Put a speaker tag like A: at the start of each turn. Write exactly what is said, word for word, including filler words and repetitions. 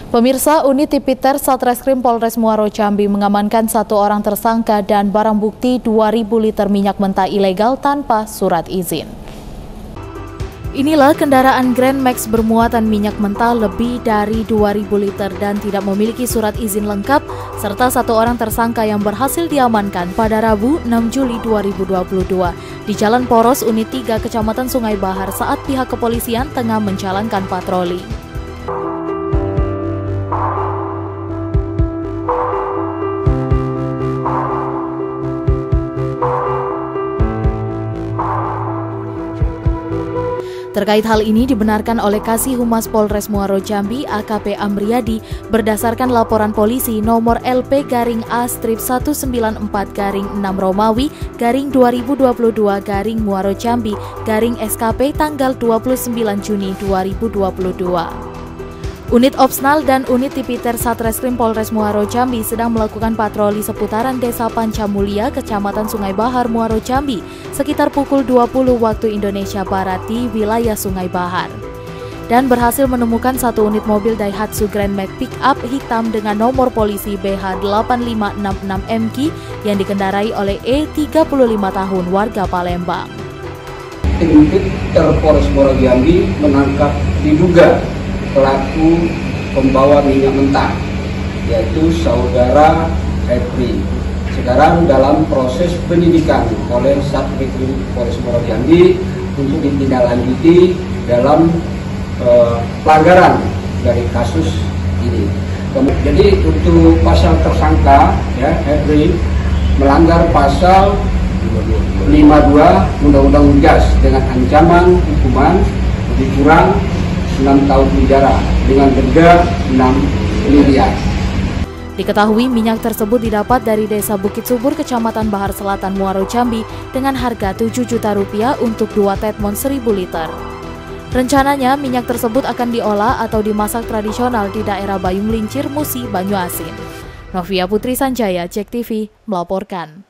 A: Pemirsa, unit Tipiter Satreskrim Polres Muaro Jambi mengamankan satu orang tersangka dan barang bukti dua ribu liter minyak mentah ilegal tanpa surat izin. Inilah kendaraan Grand Max bermuatan minyak mentah lebih dari dua ribu liter dan tidak memiliki surat izin lengkap, serta satu orang tersangka yang berhasil diamankan pada Rabu enam Juli dua ribu dua puluh dua di Jalan Poros Unit tiga Kecamatan Sungai Bahar saat pihak kepolisian tengah menjalankan patroli. Terkait hal ini dibenarkan oleh Kasih Humas Polres Muaro Jambi A K P Amriyadi berdasarkan laporan polisi nomor L P garing A strip satu sembilan empat garing enam Romawi garing dua ribu dua puluh dua garing Muaro Jambi garing S K P tanggal dua puluh sembilan Juni dua ribu dua puluh dua. Unit Opsnal dan unit Tipiter Satreskrim Polres Muaro Jambi sedang melakukan patroli seputaran Desa Pancamulia, Kecamatan Sungai Bahar, Muaro Jambi, sekitar pukul dua puluh waktu Indonesia Barat di wilayah Sungai Bahar. Dan berhasil menemukan satu unit mobil Daihatsu Grand Max pick-up hitam dengan nomor polisi B H delapan lima enam enam M K yang dikendarai oleh E tiga puluh lima tahun warga Palembang.
B: Tim Tipiter Polres Muaro Jambi menangkap diduga pelaku pembawa minyak mentah, yaitu saudara Febri. Sekarang dalam proses penyidikan oleh Satreskrim Polres Muaro Jambi untuk ditindaklanjuti dalam uh, pelanggaran dari kasus ini. Jadi untuk pasal tersangka, ya, Febri melanggar pasal lima puluh dua Undang-Undang Migas dengan ancaman hukuman lebih kurang enam tahun penjara dengan denda enam miliar.
A: Diketahui minyak tersebut didapat dari Desa Bukit Subur, Kecamatan Bahar Selatan, Muaro Jambi dengan harga tujuh juta rupiah untuk dua tetmon seribu liter. Rencananya minyak tersebut akan diolah atau dimasak tradisional di daerah Bayung Lincir, Musi, Banyuasin. Novia Putri Sanjaya, Jek T V melaporkan.